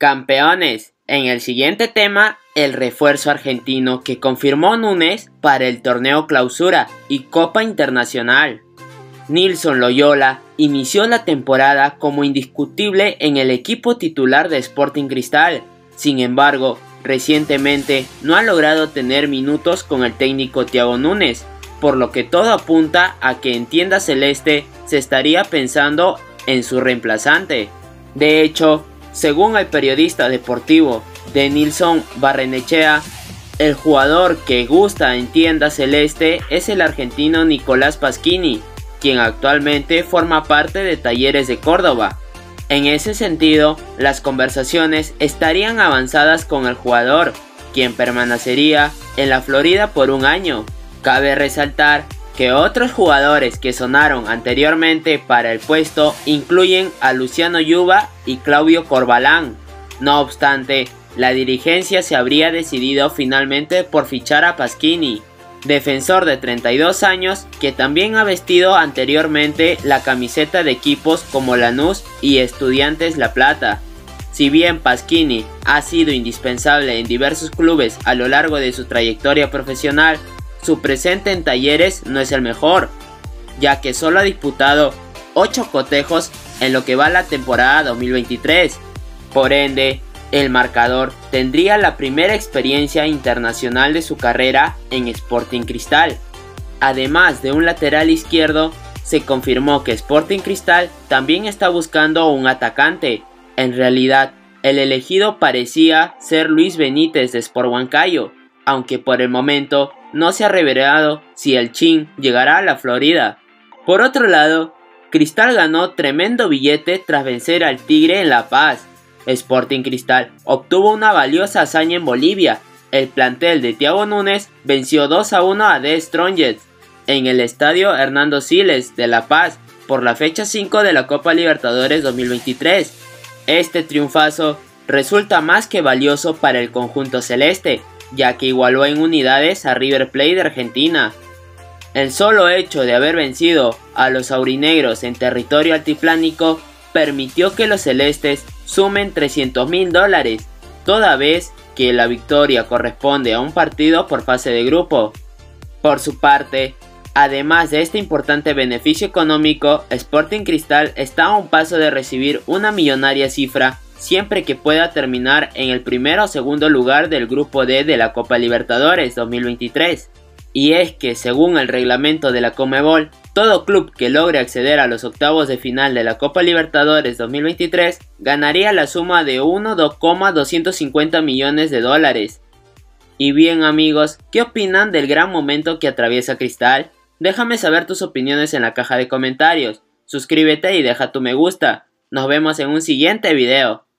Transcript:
Campeones, en el siguiente tema, el refuerzo argentino que confirmó Núñez para el torneo Clausura y Copa Internacional. Nilson Loyola inició la temporada como indiscutible en el equipo titular de Sporting Cristal. Sin embargo, recientemente no ha logrado tener minutos con el técnico Thiago Núñez, por lo que todo apunta a que en Tienda Celeste se estaría pensando en su reemplazante. De hecho, según el periodista deportivo Denilson Barrenechea, el jugador que gusta en Tienda Celeste es el argentino Nicolás Pasquini, quien actualmente forma parte de Talleres de Córdoba. En ese sentido, las conversaciones estarían avanzadas con el jugador, quien permanecería en la Florida por un año. Cabe resaltar que otros jugadores que sonaron anteriormente para el puesto incluyen a Luciano Yuba y Claudio Corbalán. No obstante, la dirigencia se habría decidido finalmente por fichar a Pasquini, defensor de 32 años que también ha vestido anteriormente la camiseta de equipos como Lanús y Estudiantes La Plata. Si bien Pasquini ha sido indispensable en diversos clubes a lo largo de su trayectoria profesional, su presente en Talleres no es el mejor, ya que solo ha disputado 8 cotejos en lo que va la temporada 2023. Por ende, el marcador tendría la primera experiencia internacional de su carrera en Sporting Cristal. Además de un lateral izquierdo, se confirmó que Sporting Cristal también está buscando un atacante. En realidad, el elegido parecía ser Luis Benítez de Sport Huancayo, aunque por el momento no se ha revelado si el Chin llegará a la Florida. Por otro lado, Cristal ganó tremendo billete tras vencer al Tigre en La Paz. Sporting Cristal obtuvo una valiosa hazaña en Bolivia. El plantel de Thiago Núñez venció 2-1 a The Strongest en el estadio Hernando Siles de La Paz por la fecha 5 de la Copa Libertadores 2023. Este triunfazo resulta más que valioso para el conjunto celeste, ya que igualó en unidades a River Plate de Argentina. El solo hecho de haber vencido a los aurinegros en territorio altiplánico permitió que los celestes sumen $300.000, toda vez que la victoria corresponde a un partido por fase de grupo. Por su parte, además de este importante beneficio económico, Sporting Cristal está a un paso de recibir una millonaria cifra siempre que pueda terminar en el primero o segundo lugar del grupo D de la Copa Libertadores 2023. Y es que, según el reglamento de la Conmebol, todo club que logre acceder a los octavos de final de la Copa Libertadores 2023 ganaría la suma de $1,250 millones. Y bien amigos, ¿qué opinan del gran momento que atraviesa Cristal? Déjame saber tus opiniones en la caja de comentarios, suscríbete y deja tu me gusta. Nos vemos en un siguiente video.